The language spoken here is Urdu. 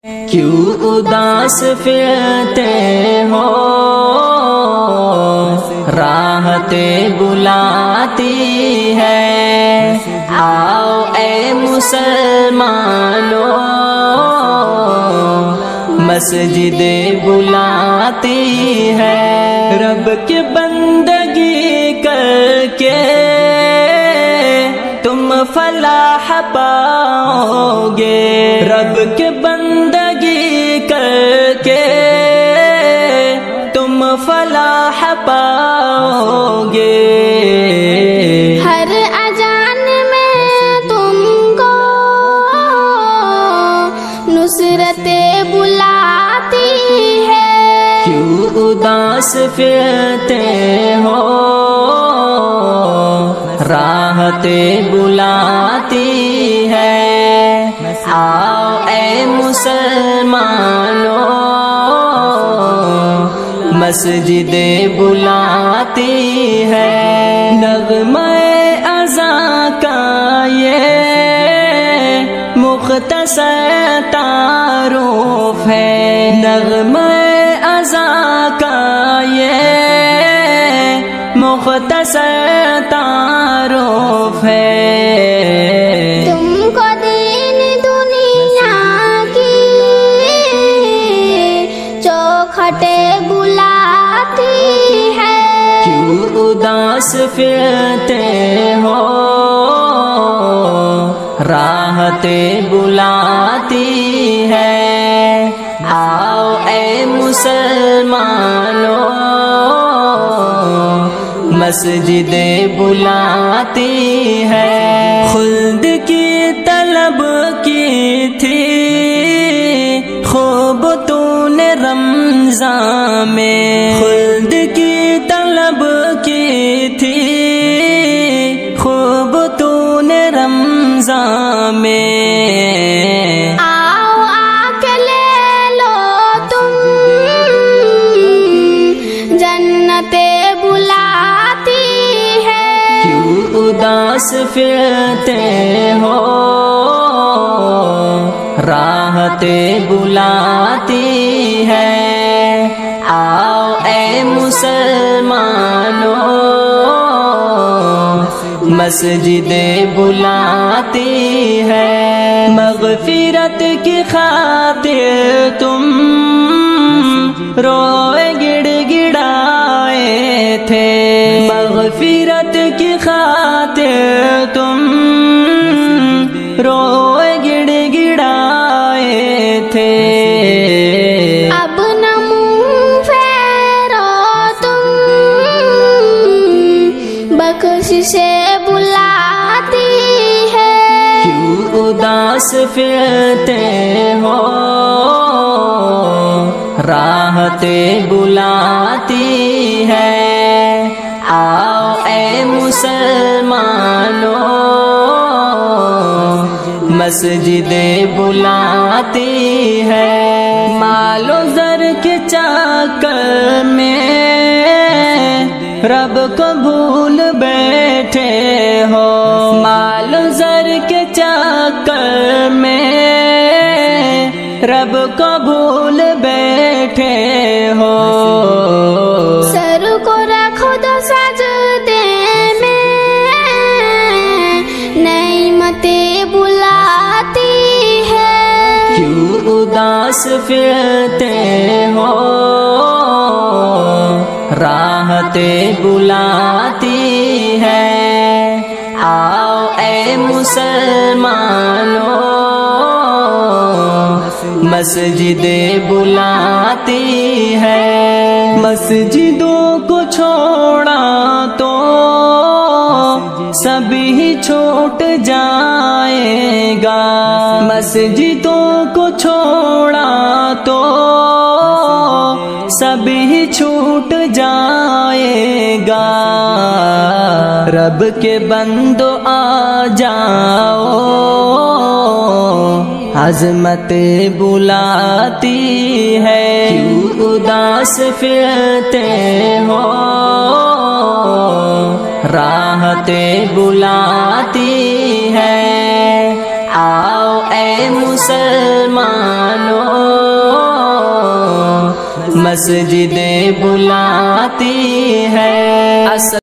کیوں اداس پھرتے ہو، راحت بلاتی ہے، آؤ اے مسلمانوں، مسجد بلاتی ہے۔ رب کی بندگی کر کے تم فلاح پاؤ گے، رب کی بندگی کر کے تم فلاح پاؤ گے۔ ہر اذان میں تم کو نصرت بلاتی ہے، کیوں اداس پھرتے ہو، راحت بلاتی ہے، آؤ اے مسلمانوں، مسجد بلاتی ہے۔ نغمہ اذان کا یہ مختصر تعارف ہے، نغمہ اذان کا یہ مختصر تعارف ہے۔ تم کو دین دنیا کی چوکھٹے بلاتی ہے، کیوں اداس پھرتے ہو، راحت بلاتی ہے، آؤ اے مسلمانوں، مسجد بلاتی ہے۔ خلد کی طلب کی تھی خوب تو نے رمضان میں، خلد کی طلب کی تھی خوب تو نے رمضان میں، آؤ آ کے لے لو تم جنت بلاتی ہے، کیوں اداس پھرتے ہو، راحت بلاتی ہے، آؤ اے مسلمانوں، مسجد بلاتی ہے۔ مغفرت کی خاطر تم روئے گڑ گڑائے تھے، مغفرت کی خاطر تم روئے گڑ گڑائے تھے، اب نہ منہ پھیرو تم بخشش بلاتی ہے، کیوں اداس پھرتے ہو، راحت بلاتی ہے، آؤ اے مسلمانوں، مسجد بلاتی ہے۔ مال و زر کے چکر میں رب کو بھول بیٹھے ہو، مال و زر کے چکر میں رب کو بھول بیٹھے ہو، سر کو رکھو دو سجدے میں نعمتیں بلاتی ہے، کیوں اداس پھرتے ہو، راحت بلاتی ہے، آؤ اے مسلمانوں، مسجد بلاتی ہے۔ مسجدوں کو چھوڑا تو سبھی چھوٹ جائے گا، مسجدوں کو چھوڑا تو سبھی چھوٹ جائے گا، رب کے بندو آ جاؤ، عظمت بلاتی ہے، کیوں اداس پھرتے ہو، راحت بلاتی ہے، آؤ اے مسلمانوں، مسجد بلاتی ہے.